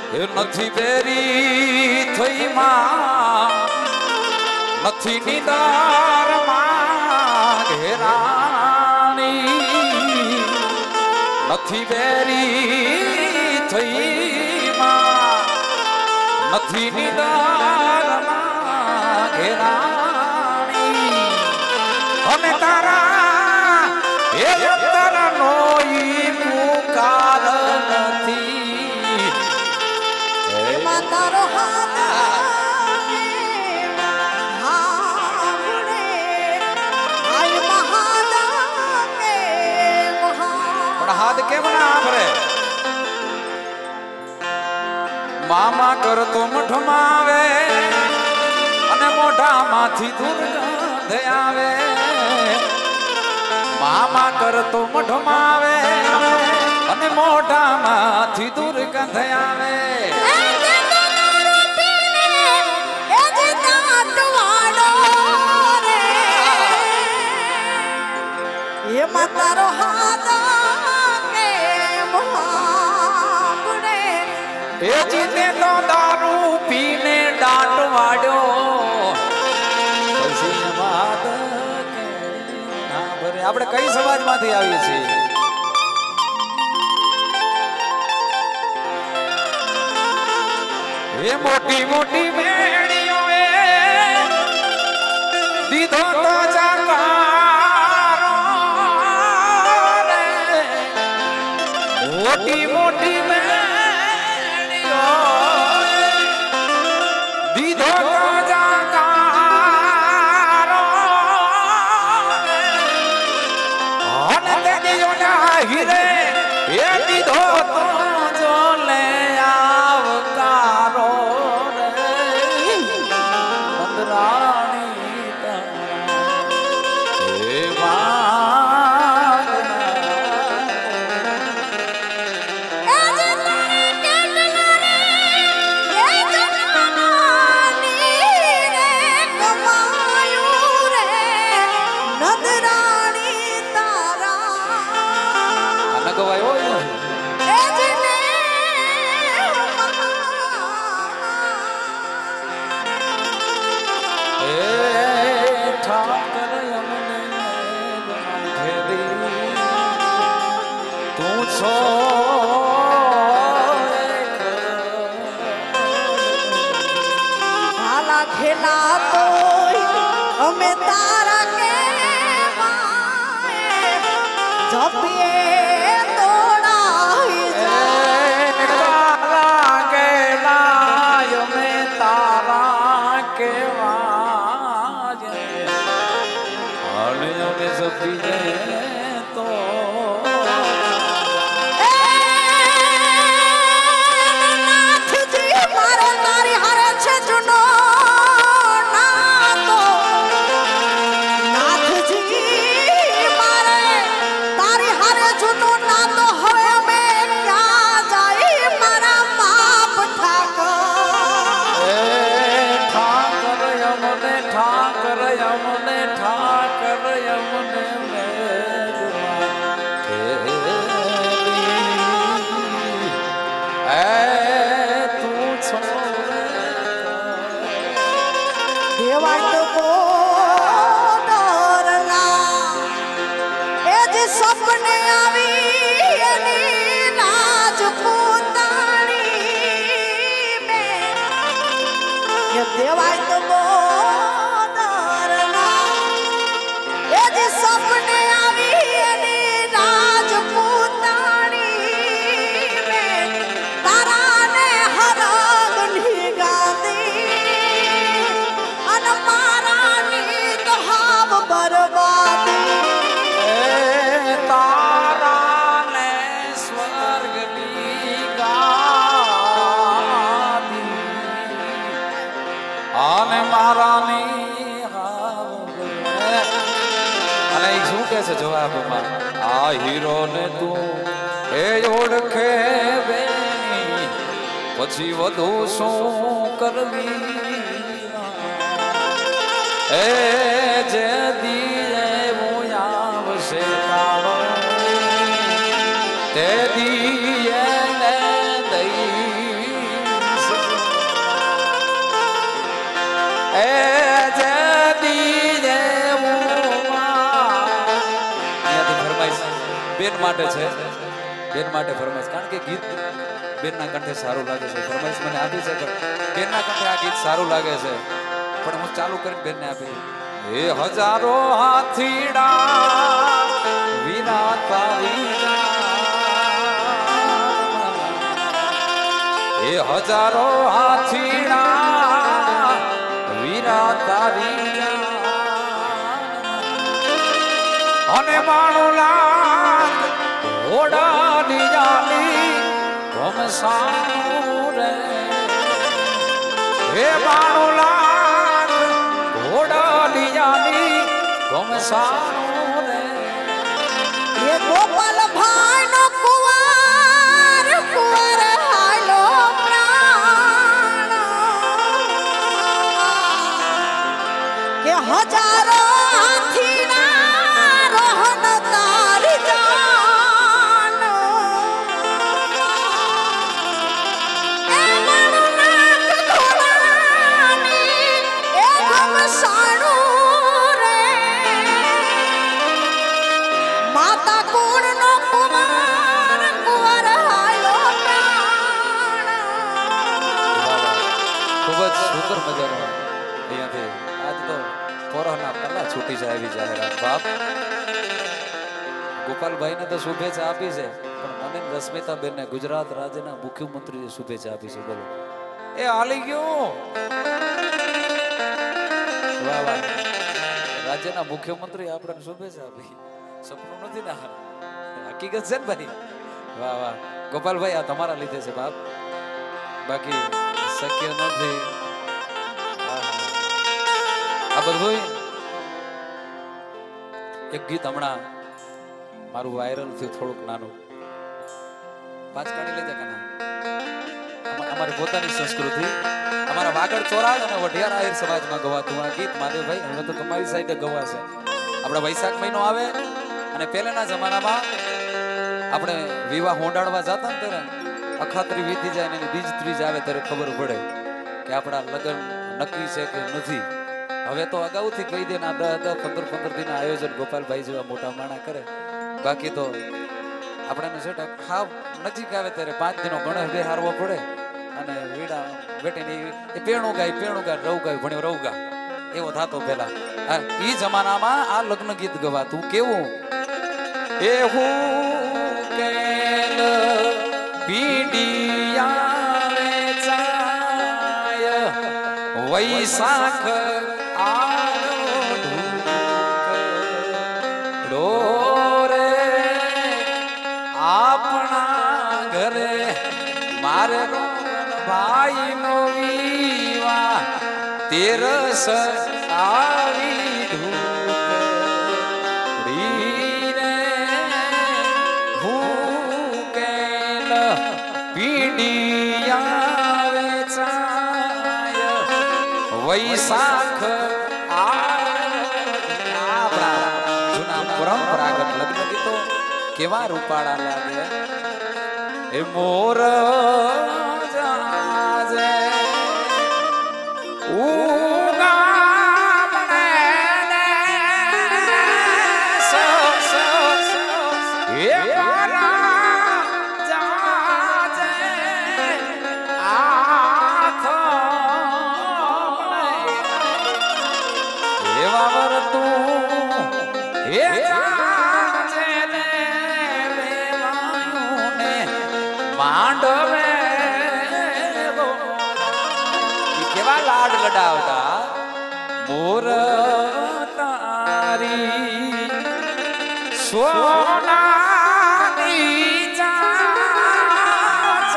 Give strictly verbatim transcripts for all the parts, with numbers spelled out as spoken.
એ નથી બેરી થઈ માં નથી નિદાર માં ઘેરાણી નથી બેરી થઈ માં નથી નિદાર માં ઘેરાણી અમે તારા એ તારા નોઈ પુકાર નથી એમાં તારો હાથ હાવડે આય મહાદા કે મહા પણ હાથ કેમ ના ભરે મામા કરતો મઠમાં આવે અને મોઢામાંથી દુર્ગંધ આવે મામા કરતો મઠમાં આવે અને મોઢામાંથી દુર્ગંધ આવે એમાં તારો હાથ કે મહાપડે એ જીતે તો દારૂ પીને દાંત વાડ્યો પછી વાત કે ના ભરે આપણે કઈ સમાજમાંથી આવીએ છીએ એ મોટી મોટી મેળીઓ એ દીધો તો જાકારો રે મોટી મોટી મેળીઓ દીધો તો જાકારો રે અને તે દીધો ના હીરે એ દીધો તો જો લે આવકારો રે બંદરાણી તારા હે વાગના આના ગવાય હોય તું છો ભાલા ખેલા તો અમે તારા કે જપીએ તોડાઈ જાય તારા કેલાય મે તારા કેવા અને અમે સપી જાય તો દેવાય તો ડરના એ જે સપને આવી એની લાજ પોતાની મે એ દેવાય તો ડરના એ જે સપને આવી એની લાજ પોતાની મે તારાને હરગની ગાતી તારાને સ્વર્ગની ગાદી અને મારાની અને શું કે છે જવાબમાં આ હીરો ને તું એ ઓળખે બેની પછી વધુ શું કરવી એ જે દીએ હું આવશે કાળો તે દીએ ને દઈ બેન માટે છે, બેન માટે ફરમાઈશ, કારણ કે ગીત બેનના કંઠે સારું લાગે છે. ફરમાઈશ મને આપી છે પણ બેનના કંઠે આ ગીત સારું લાગે છે, પણ હું ચાલુ કરીને બેનને આપી. એ હજારો હાથીડા વિના તારી એ હજારો હાથીડા વીરા તારી અને માણુલા ઓડાની જાની ભમસાનું રે હે માણુલા ઓડાની જાની ભમસાનું રે એ ગોપાલ ભાઈ નો કુંવર કુંવર હાલો પ્રાણ કે હજારો હાથીના રોહન તારી જાન એ મણનાક ઘોડાની એ ઘમસાણું રે માતા કુળ નો કુમાર કુંવર હાલો પ્રાણ. ખૂબ જ સુંદર મજાનો અહીંયાથી આજ તો કોરોના પહેલા છૂટી જાય એવી જાહેરાત. બાપ ગોપાલભાઈને તો શુભેચ્છા આપી છે, પણ મને રશ્મિતાબેનને ગુજરાત રાજ્યના મુખ્યમંત્રીએ શુભેચ્છા આપી છે. બોલો એ હાલી ગયું. વાહ વાહ, રાજ્યના મુખ્યમંત્રી આપણને શુભેચ્છા આપી, સપનું નથી ને, હકીકત છે ને ભાઈ. વાહ વાહ ગોપાલભાઈ, આ તમારા લીધે છે બાપ, બાકી શક્ય નથી. આ બધું એક ગીત હમણાં મારું વાયરલ થયું, થોડુંક નાનું, પાંચ કાઢી લેજે કાના. અમારી પોતાની સંસ્કૃતિ, અમારા વાગડ ચોરાડ અને વઢિયાર આહિર સમાજમાં ગવાતું આ ગીત માધવભાઈ હવે તો તમારી સાઈડે ગવાશે. આપણે વૈશાખ મહિનો આવે અને પહેલાના જમાનામાં આપણે વિવાહ હોંડાડવા જતા ને ત્યારે અખાત્રી વીતી જાય ને બીજ ત્રીજ આવે ત્યારે ખબર પડે કે આપણા લગ્ન નક્કી છે કે નથી. હવે તો અગાઉથી કહી દે ના દસ દસ પંદર પંદર દિન આયોજન ગોપાલભાઈ જેવા મોટા માણા કરે. બાકી તો આપણે છે હા નજીક આવે ત્યારે પાંચ દિનો ગણેશ બે હારવો પડે અને વીડા બેટીને એ પેણું ગાય પેણું ગાય રવ ગાય ભણ્યો રવ ગા એવો થતો પેલા. હા એ જમાનામાં આ લગ્ન ગીત ગવાતું કેવું એ હું કેલ પીડિયા વેચાય વૈશાખ આપણા ઘરે મારે ભાઈ નો વિવાહ તેરસ આવી ઢૂકડી રે ભૂકેલ પીડિયા વેચાય વૈશાખ પરંપરાગત લગ્ન ગીતો કેવા રૂપાળા લાગે. એ મોર જાજે ઉગામણે સો સો એ મારા જાજે આથમણે એવા વરતું એ માંડવે કેવા લાડ લડાવતા મોર તારી સોનાની ચાંચ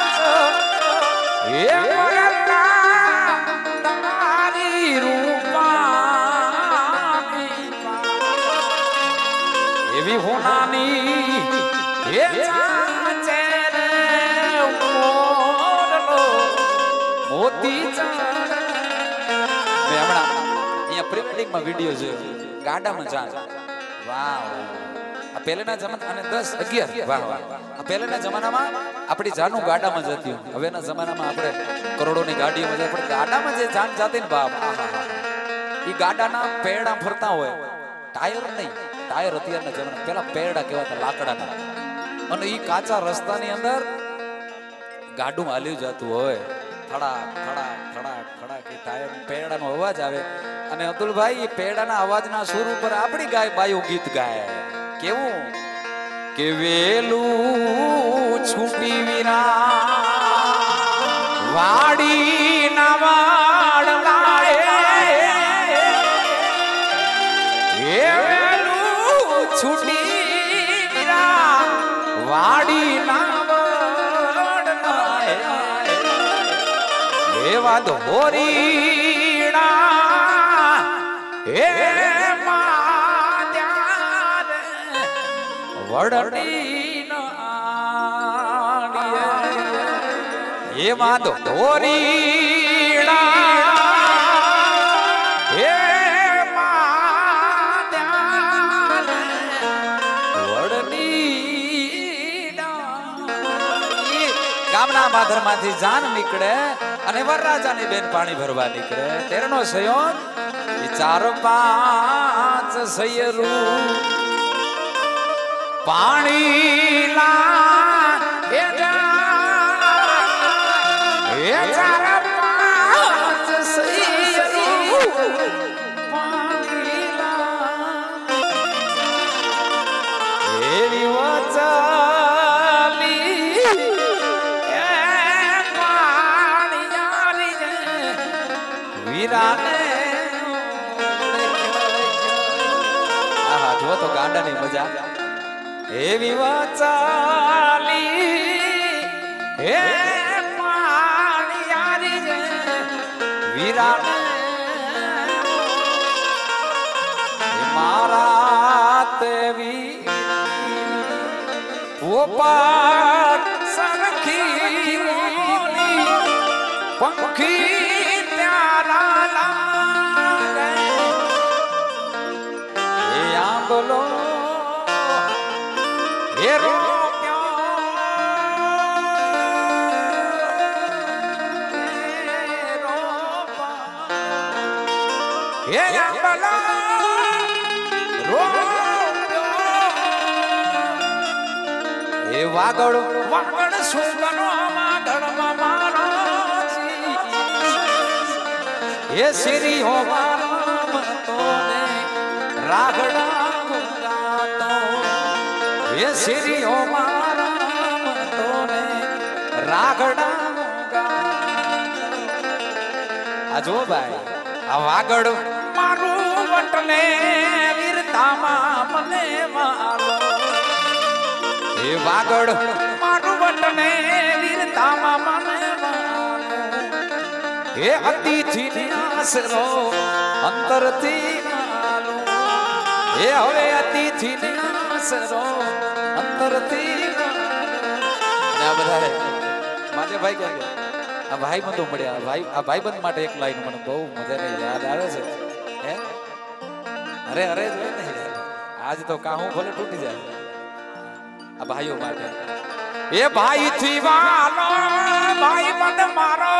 એ તારી રૂપાની એવી હોનાની એ ચાંચે મોતી હમણાં અહીંયા પ્રી વેડિંગમાં વિડીયો જોયો ગાડામાં ચાંદ. વાહ આ પહેલાના જમાના અને દસ અગિયાર વાહ વાહ આ પહેલાના જમાનામાં આપણી જાનું ગાડામાં જતી. હવેના જમાનામાં આપણે કરોડોની ગાડીઓમાં જાય, પણ ગાડામાં જે જાન જાતી ને બાપ એ ગાડાના પેડા ફરતા હોય, ટાયર નહીં ટાયર અત્યારના જમાના પેલા પેરડા કહેવાતા લાકડાના, અને ઈ કાચા રસ્તાની અંદર ગાડું હાલ્યું જતું હોય, ખડા ખડા ખડા ખડા કે ટાયર પેરડાનો અવાજ આવે, અને અતુલભાઈ એ પેરડાના અવાજના સુર ઉપર આપણી ગાય બાયું ગીત ગાય. કેવું કે વેલું છૂટી વિરા વાડી ના વાડ લાય, એ વેલું છૂટી વિરા વાડી ના વાડ લાય, એવા ધોરીણા હે વડની નાડીએ, એમાં તો ધોરીણા હે વડની નાડી. ગામના માધરમાંથી જાન નીકળે અને વરરાજાની બેન પાણી ભરવા નીકળે. તેરનો સયોન એ ચાર પાંચ સૈયરું પાણી લા એ ચાર પાંચ સૈયરું પાણી લા, એવી વચાલી એ પાણી યારી વીરાને. આહા જો તો ગાંડાની મજા. એવી વચાલી હે પાણી યારી વીરાને, મારા તેવી પોપટ સરખી પંખી પ્યારા લાગે, એ આંબલો એ વાગડ વાગડ સુગનો માગડમાં મારો એ શ્રી હો મારા તોને રાગડા ગાતો, એ શ્રી હો મારા તોને રાગડા ગાતો. આ જો ભાઈ આ વાગડ મારું વટને વીરતામાં મને મારો, એ વાગડ મારું વટને વીરતામાં મને મારો, એ અતિથિ આશરો અંતરથી માલો, એ હવે અતિથિ આશરો અંતરથી માલો. આ બધા માજે ભાઈ ક્યાં ગયા? આ ભાઈ બંધો મળ્યા. ભાઈ આ ભાઈબંધ માટે એક લાઈન મને બહુ મજાને યાદ આવે છે. હે અરે અરે જ હોય ને, આજ તો કાહું ભલે તૂટી જાય. આ ભાઈઓ માટે એ ભાઈ થી વાલો ભાઈ બંધ મારો,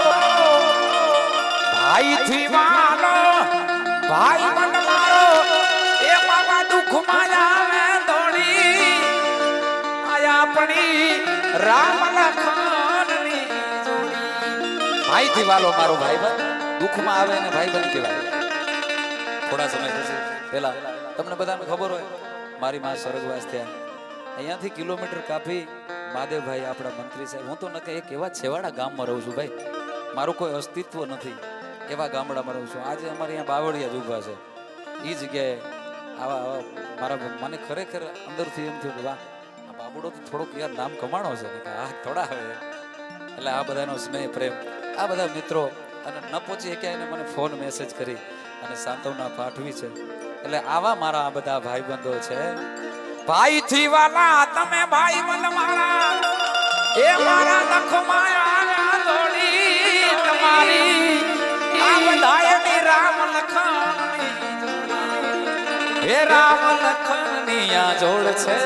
ભાઈ થી વાલો ભાઈ બંધ મારો, એ મારા દુઃખ માં આવે દોડી આયા આપણી રામ લખન ની જોડી. ભાઈ થી વાલો મારો ભાઈ બંધ દુઃખમાં આવે ને ભાઈ બંધ કહેવાય. થોડા સમય પછી પહેલા તમને બધાને ખબર હોય મારી માં સ્વર્ગવાસ થયા, અહીંયાથી કિલોમીટર કાપી મહાદેવભાઈ આપણા મંત્રી સાહેબ, હું તો નકે એક એવા છેવાડા ગામમાં રહું છું ભાઈ, મારું કોઈ અસ્તિત્વ નથી એવા ગામડામાં રહું છું. આજે અમારે અહીંયા બાવળિયા જ ઊભા છે. એ જગ્યાએ આવા આવા મારા મને ખરેખર અંદરથી એમ થયું કે વાહ આ બાબુડો તો થોડોક યાર નામ કમાણો છે ને, આ થોડા હવે. એટલે આ બધાનો સ્નેહ પ્રેમ, આ બધા મિત્રો અને ન પહોંચી શક્યા એને મને ફોન મેસેજ કરી અને સાંત્વના પાઠવી છે. એટલે આવા મારા આ બધા ભાઈબંધો છે. ભાઈ થી વાલા તમે ભાઈ બંધ મારા, એ મારા લખમાં આવ્યા દોડી તમારી આ બધાયની રામ લખન, હે રામ લખન ની આ જોડ છે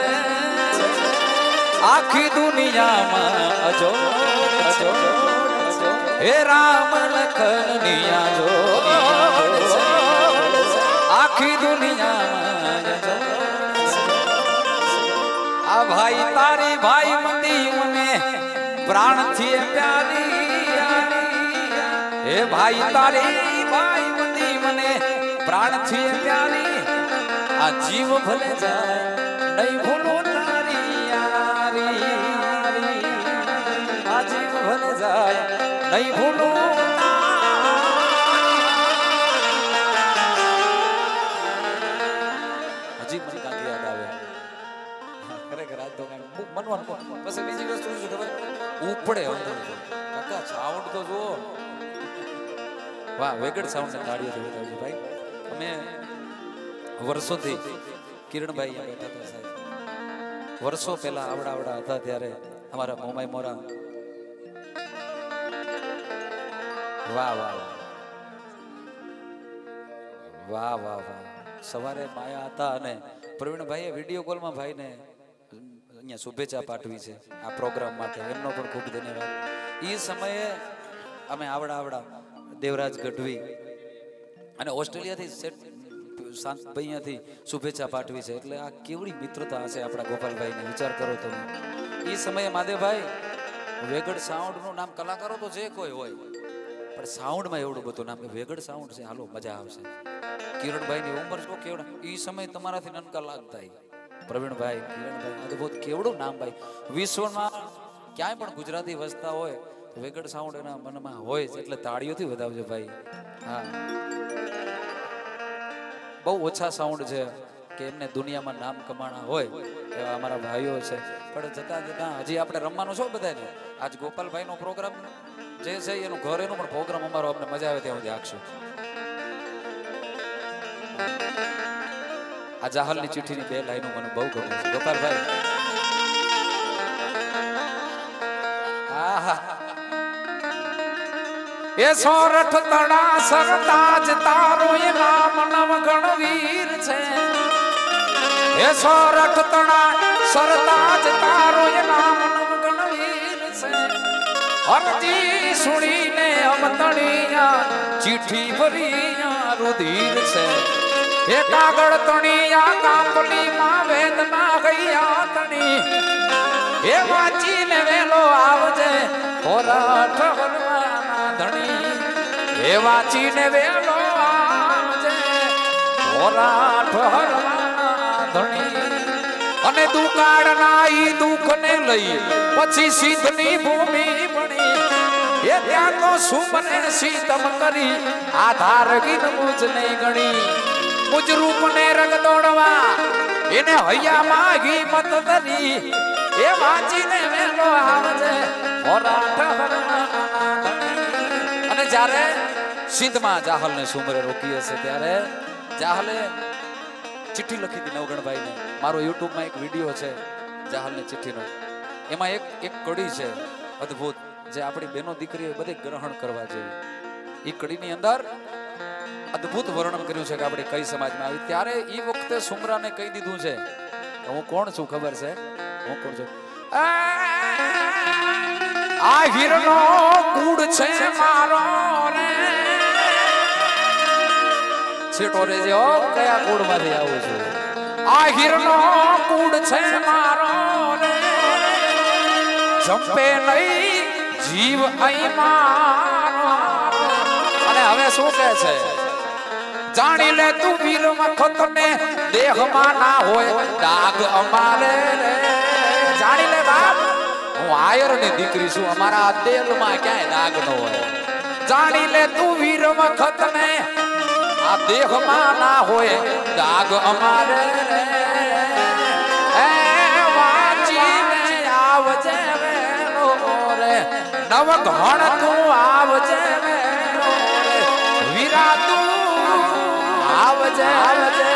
આખી દુનિયામાં અજોડ અજોડ, હે રામ લખન ની આ જોડ આખી દુનિયામાં અજોડ. ભાઈ મંદી મને પ્રાણથી પ્યારી હે ભાઈ તારી ભાઈ મંદી મને પ્રાણથી પ્યારી આ જીવ ભલે જાય નહીં ભૂલો તારી યારી આ જીવ ભલે જાય નહીં ભૂલો હજી મને કાંઈ યાદ આવે ખરેખર આજ તો કાંઈ મનવાનું પછી બીજી વસ્તુ શું ખબર ઉપડે અંદર કાકા સાઉન્ડ તો જુઓ વાહ વેગડ સાઉન્ડ ને તાળીઓ થી બતાવજો ભાઈ અમે વર્ષોથી કિરણભાઈ અહીંયા બેઠા હતા સાહેબ વર્ષો પહેલા આવડા આવડા હતા ત્યારે અમારા મોમાઈ મોરા વાહ વાહ વાહ વાહ વાહ સવારે માયા હતા અને પ્રવીણભાઈએ વિડીયો કોલમાં ભાઈને અહીંયા શુભેચ્છા પાઠવી છે આ પ્રોગ્રામ માટે એમનો પણ ખૂબ ધન્યવાદ એ સમયે અમે આવડા આવડા દેવરાજ ગઢવી અને ઓસ્ટ્રેલિયાથી સેટ શાંતભાઈયાથી શુભેચ્છા પાઠવી છે એટલે આ કેવડી મિત્રતા હશે આપણા ગોપાલભાઈને વિચાર કરો તમે એ સમયે માદેવભાઈ વેગડ સાઉન્ડનું નામ કલાકારો તો જે કોઈ હોય પણ સાઉન્ડમાં એવડું બધું નામ કે વેગડ સાઉન્ડ છે હાલો મજા આવશે કિરણભાઈની ઉંમર શું કેવડા એ સમય તમારાથી નનકા લાગતા પ્રવીણભાઈ કિરણભાઈ અદભુત કેવડું નામ ભાઈ વિશ્વમાં ક્યાંય પણ ગુજરાતી વસતા હોય તો વેગડ સાઉન્ડ એના મનમાં હોય એટલે તાળીઓથી વધાવજો ભાઈ હા બહુ ઓછા સાઉન્ડ છે કે એમને દુનિયામાં નામ કમાણા હોય એવા અમારા ભાઈઓ છે પણ જતા જતા હજી આપણે રમવાનું છો બધાને આજ ગોપાલભાઈનો પ્રોગ્રામ જે છે એનું ઘર એનો પણ પ્રોગ્રામ અમારો અમને મજા આવે ત્યાં સુધી આખશું આ જાહલની ચિઠ્ઠીની બે લાઈનો મને બહુ ગમે છે ગોપાલભાઈ આહા એ સોરઠ તડા સરતાજ તારો એ નામ નવ ગણવીર છે એ સોરઠ તડા સરતાજ તારો એ નામ નવ ગણવીર છે અરજી સુણીને અમતણીયા ચિઠ્ઠી ભરીયા રુધિર છે એ કાગળ તણીયા કાપલી માં વેદના ગઈયા તણી એ વાંચીને વેલો આવજે સોરઠ હરવાના ધણી એ વાંચીને વેલો આવજે સોરઠ હરવાના ધણી અને દુકાળના ઈ દુઃખને લઈ પછી સિદ્ધની ભૂમિ બની એ ત્યાં તો સુમને સીતમ કરી આધાર ગીન મુજ નહીં ગણી મુજ રૂપને રગ દોડવા એને હૈયા માગી મત ધરી એ વાંચીને વેલો આવજે સોરઠ હરવાના ધણી અને જ્યારે સિંધમાં જાહલને સુમરે રોકી હશે ત્યારે જાહલે ચિઠ્ઠી લખી હતી નવગણભાઈને મારો યુટ્યુબમાં એક વિડીયો છે જાહલની ચિઠ્ઠીનો એમાં એક એક કડી છે અદ્ભુત જે આપણી બહેનો દીકરીઓ બધે ગ્રહણ કરવા જેવી એ કડીની અંદર અદ્ભુત વર્ણન કર્યું છે કે આપણે કઈ સમાજમાં આવી ત્યારે એ વખતે સુમરાને કહી દીધું છે હું કોણ છું ખબર છે હું કોણ છું આ હીરનો કુડ છે મારો રે છેટો રે જે કયા કુડમાંથી આવું છું આ હીરનો કુડ છે મારો રે જંપે નહીં જીવ અહીં મારો અને હવે શું કહે છે જાણી લે તું વીર મખત ને દેહમાં ના હોય ડાગ અમારે રે જાણી લે બાપ હું આયર ની દીકરી છું અમારા દિલમાં ક્યાંય ડાગ ન હોય જાણી લે તું વીર મખત ને આ દેહમાં ના હોય ડાગ અમારે રે એ વાંચીને આવજે વેલો રે નવ ઘણ તું આવજે વેલો રે વીરા તું આવજે આવજે